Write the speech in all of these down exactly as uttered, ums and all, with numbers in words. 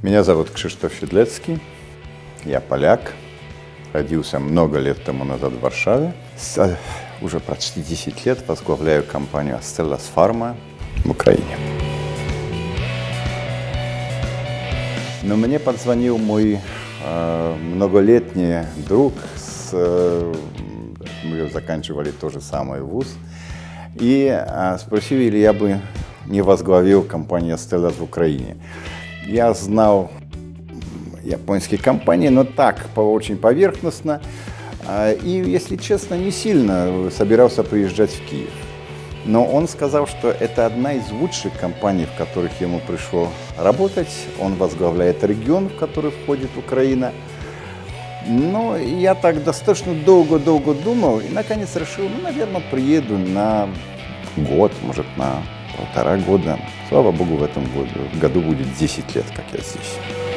Меня зовут Krzysztof Siedlecki, я поляк, родился много лет тому назад в Варшаве. С, уже почти десять лет возглавляю компанию Astellas Pharma в Украине. Но мне позвонил мой э, многолетний друг, с, э, мы заканчивали то же самое вуз, и э, спросил, или я бы не возглавил компанию Astellas в Украине. Я знал японские компании, но так, по, очень поверхностно, э, и, если честно, не сильно собирался приезжать в Киев. Но он сказал, что это одна из лучших компаний, в которых ему пришло работать. Он возглавляет регион, в который входит Украина. Но я так достаточно долго-долго думал и, наконец, решил, ну, наверное, приеду на год, может, на полтора года. Слава Богу, в этом году, году будет десять лет, как я здесь.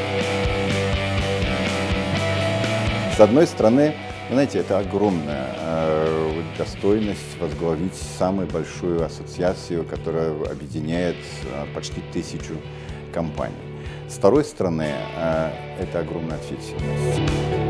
С одной стороны, знаете, это огромная э, достойность возглавить самую большую ассоциацию, которая объединяет э, почти тысячу компаний. С второй стороны, э, это огромная ответственность.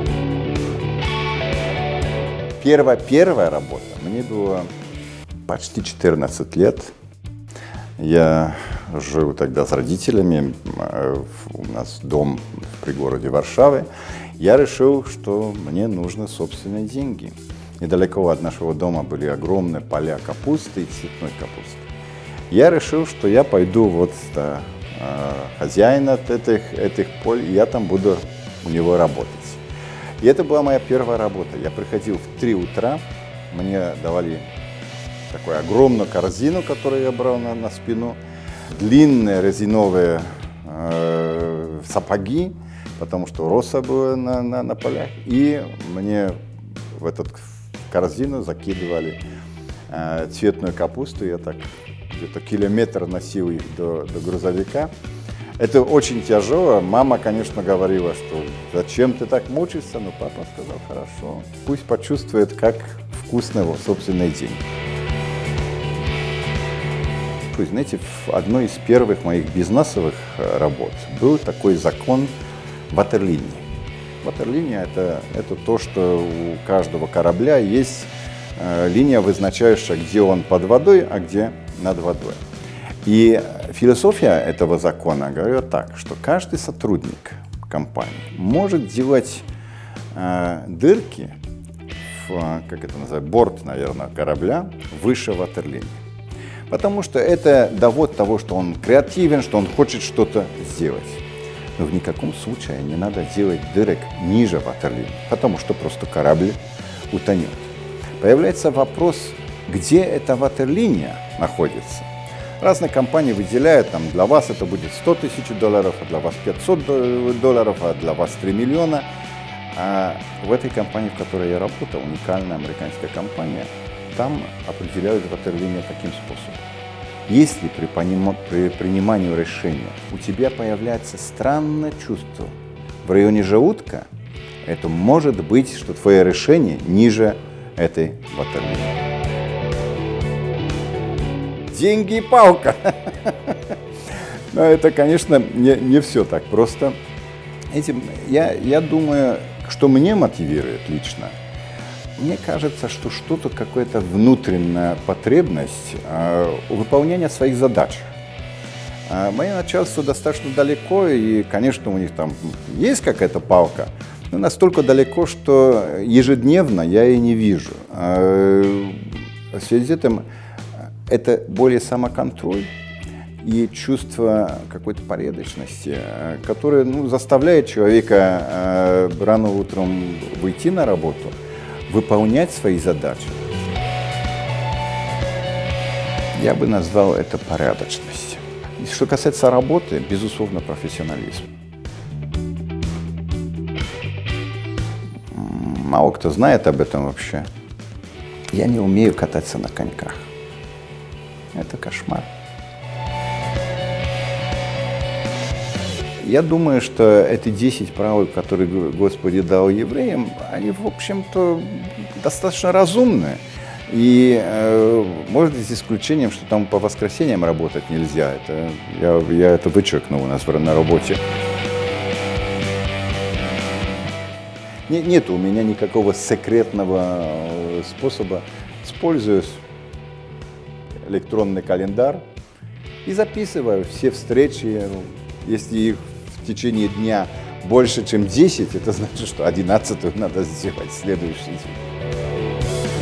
Первая, первая работа, мне было почти четырнадцать лет. Я жил тогда с родителями, э, у нас дом в пригороде Варшавы. Я решил, что мне нужны собственные деньги. Недалеко от нашего дома были огромные поля капусты и цветной капусты. Я решил, что я пойду вот до э, хозяина этих, этих поль, и я там буду у него работать. И это была моя первая работа. Я приходил в три утра, мне давали такую огромную корзину, которую я брал на, на спину, длинные резиновые э, сапоги, потому что роса была на, на, на полях, и мне в эту корзину закидывали э, цветную капусту. Я так где-то километр носил их до, до грузовика. Это очень тяжело. Мама, конечно, говорила, что зачем ты так мучишься, но папа сказал, хорошо, пусть почувствует, как вкусны его собственные деньги. Знаете, в одной из первых моих бизнесовых работ был такой закон ватерлинии. Ватерлиния это, это то, что у каждого корабля есть э, линия, вызначающая, где он под водой, а где над водой. И философия этого закона говорит так, что каждый сотрудник компании может делать э, дырки в, как это называется, борт, наверное, корабля выше ватерлинии. Потому что это довод того, что он креативен, что он хочет что-то сделать. Но в никаком случае не надо делать дырок ниже ватерлинии, потому что просто корабль утонет. Появляется вопрос, где эта ватерлиния находится. Разные компании выделяют, там, для вас это будет сто тысяч долларов, а для вас пятьсот долларов, а для вас три миллиона. А в этой компании, в которой я работал, уникальная американская компания, там определяют ватерлинию таким способом. Если при, поним... при принимании решения у тебя появляется странное чувство в районе желудка, это может быть, что твое решение ниже этой ватерлинии. Деньги и палка. Но это, конечно, не, не все так просто. Этим, я, я думаю, что меня мотивирует лично. Мне кажется, что что-то, какая-то внутренняя потребность э, выполнения своих задач. Э, мое начальство достаточно далеко, и, конечно, у них там есть какая-то палка, но настолько далеко, что ежедневно я ее не вижу. Э, в связи с этим это более самоконтроль и чувство какой-то порядочности, э, которое, ну, заставляет человека э, рано утром выйти на работу, выполнять свои задачи. Я бы назвал это порядочность. И что касается работы, безусловно, профессионализм. Мало кто знает об этом вообще. Я не умею кататься на коньках. Это кошмар. Я думаю, что эти десять правил, которые Господь дал евреям, они, в общем-то, достаточно разумные. И, э, может, с исключением, что там по воскресеньям работать нельзя. Это, я, я это вычеркнул у нас на работе. Не, нет у меня никакого секретного способа. Использую электронный календарь и записываю все встречи. Если их в течение дня больше, чем десять, это значит, что одиннадцатую надо сделать в следующий день.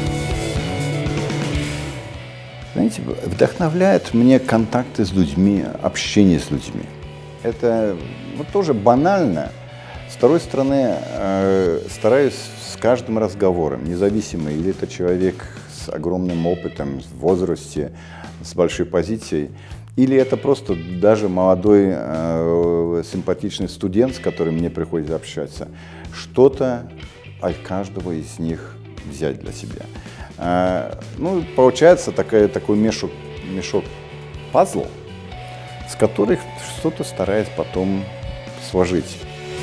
Знаете, вдохновляет мне контакты с людьми, общение с людьми. Это ну, тоже банально. С второй стороны, э, стараюсь с каждым разговором, независимо, или это человек с огромным опытом, в возрасте, с большой позицией, или это просто даже молодой э, симпатичный студент, с которым мне приходится общаться, что-то от каждого из них взять для себя. Э, ну, получается такая, такой мешок, мешок пазл, с которых что-то стараюсь потом сложить.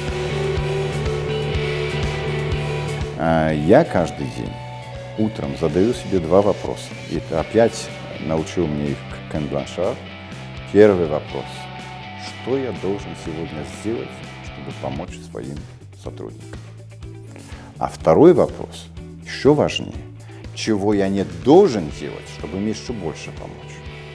Э, я каждый день утром задаю себе два вопроса. И это опять научил мне их Кен Бланшар. Первый вопрос. Что я должен сегодня сделать, чтобы помочь своим сотрудникам? А второй вопрос, еще важнее. Чего я не должен делать, чтобы им еще больше помочь?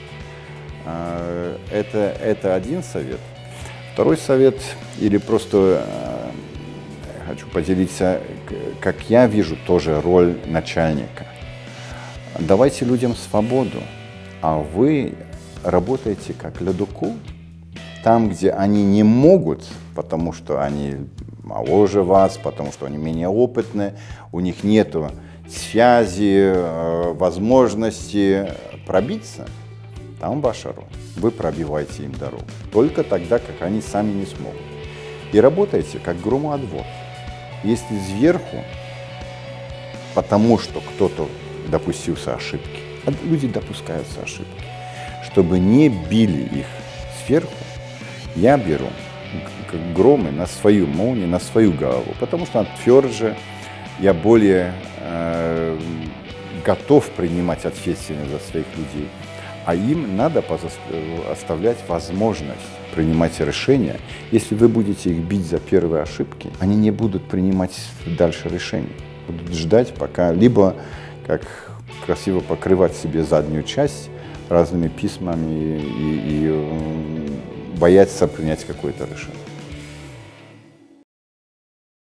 Это, это один совет. Второй совет, или просто хочу поделиться, как я вижу тоже роль начальника. Давайте людям свободу, а вы работаете как ледокол, там, где они не могут, потому что они моложе вас, потому что они менее опытны, у них нет связи, возможности пробиться, там ваша роль. Вы пробиваете им дорогу. Только тогда, как они сами не смогут. И работаете как громоотвод. Если сверху, потому что кто-то допустился ошибки, а люди допускаются ошибки, чтобы не били их сверху, я беру как громы на свою молнию, на свою голову, потому что она тверже, я более э, готов принимать ответственность за своих людей, а им надо оставлять возможность принимать решения. Если вы будете их бить за первые ошибки, они не будут принимать дальше решений, будут ждать, пока либо, как красиво покрывать себе заднюю часть разными письмами и, и, и бояться принять какое-то решение.